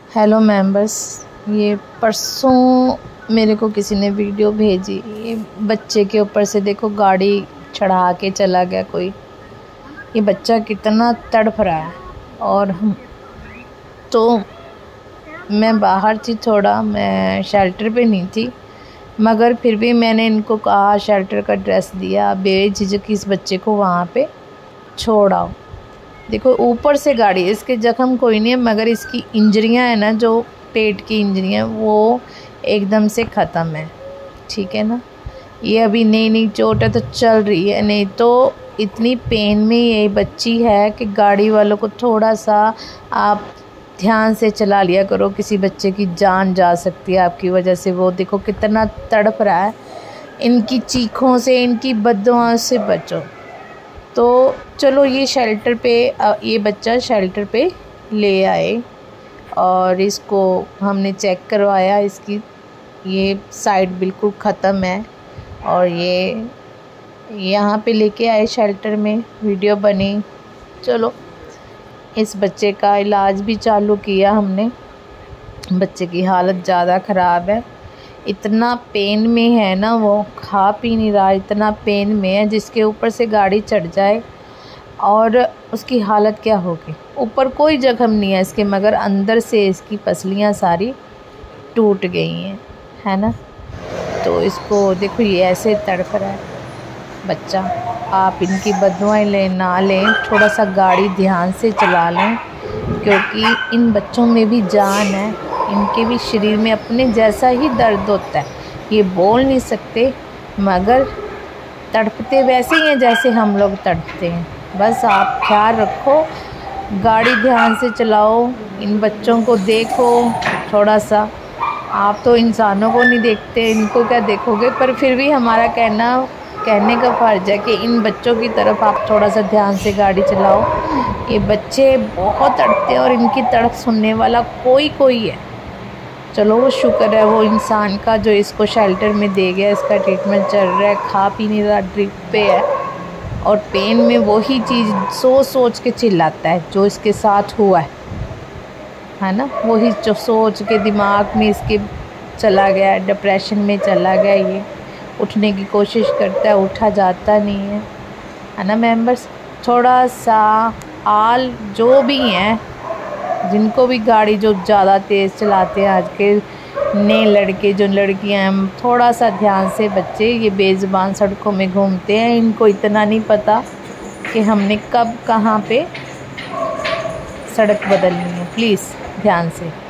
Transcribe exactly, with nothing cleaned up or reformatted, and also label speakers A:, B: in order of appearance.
A: Hello members, ये परसों मेरे को किसी ने वीडियो भेजी। ये बच्चे के ऊपर से देखो गाड़ी चढ़ा के चला गया कोई। ये बच्चा कितना तड़फ रहा है। और हम तो मैं बाहर थी, थोड़ा मैं शेल्टर पे नहीं थी, मगर फिर भी मैंने इनको कहा, शेल्टर का एड्रेस दिया, बेझिझक इस बच्चे को वहाँ पे छोड़ आओ। देखो ऊपर से गाड़ी, इसके ज़ख्म कोई नहीं है, मगर इसकी इंजरियां है ना, जो पेट की इंजरियां, वो एकदम से ख़त्म है। ठीक है ना। ये अभी नई नई चोट है तो चल रही है, नहीं तो इतनी पेन में ये बच्ची है कि गाड़ी वालों को थोड़ा सा आप ध्यान से चला लिया करो। किसी बच्चे की जान जा सकती है आपकी वजह से। वो देखो कितना तड़प रहा है। इनकी चीखों से, इनकी बद्दुआओं से बचो। तो चलो ये शेल्टर पे, ये बच्चा शेल्टर पे ले आए और इसको हमने चेक करवाया। इसकी ये साइड बिल्कुल ख़त्म है और ये यहाँ पे लेके आए शेल्टर में, वीडियो बनी। चलो इस बच्चे का इलाज भी चालू किया हमने। बच्चे की हालत ज़्यादा ख़राब है, इतना पेन में है ना, वो खा पी नहीं रहा, इतना पेन में है। जिसके ऊपर से गाड़ी चढ़ जाए और उसकी हालत क्या होगी। ऊपर कोई जख्म नहीं है इसके, मगर अंदर से इसकी पसलियाँ सारी टूट गई हैं, है ना। तो इसको देखो, ये ऐसे तड़प रहा है बच्चा। आप इनकी बददुआएं लें ना लें, थोड़ा सा गाड़ी ध्यान से चला लें, क्योंकि इन बच्चों में भी जान है। इनके भी शरीर में अपने जैसा ही दर्द होता है। ये बोल नहीं सकते, मगर तड़पते वैसे ही हैं जैसे हम लोग तड़पते हैं। बस आप ख्याल रखो, गाड़ी ध्यान से चलाओ, इन बच्चों को देखो थोड़ा सा। आप तो इंसानों को नहीं देखते, इनको क्या देखोगे। पर फिर भी हमारा कहना कहने का फ़र्ज़ है कि इन बच्चों की तरफ आप थोड़ा सा ध्यान से गाड़ी चलाओ। ये बच्चे बहुत तड़पते हैं और इनकी तड़प सुनने वाला कोई कोई है। चलो वो शुक्र है वो इंसान का जो इसको शेल्टर में दे गया। इसका ट्रीटमेंट चल रहा है, खा पी नहीं रहा, ड्रिप पे है। और पेन में वही चीज़ सोच सोच के चिल्लाता है जो इसके साथ हुआ है है ना। वही जो सोच के दिमाग में इसके चला गया, डिप्रेशन में चला गया। ये उठने की कोशिश करता है, उठा जाता नहीं है, है ना मेंबर्स। थोड़ा सा आल जो भी हैं, जिनको भी गाड़ी जो ज़्यादा तेज़ चलाते हैं आज के नए लड़के, जो लड़कियां हैं, थोड़ा सा ध्यान से। बच्चे ये बेज़ुबान सड़कों में घूमते हैं, इनको इतना नहीं पता कि हमने कब कहाँ पे सड़क बदलनी है। प्लीज़ ध्यान से।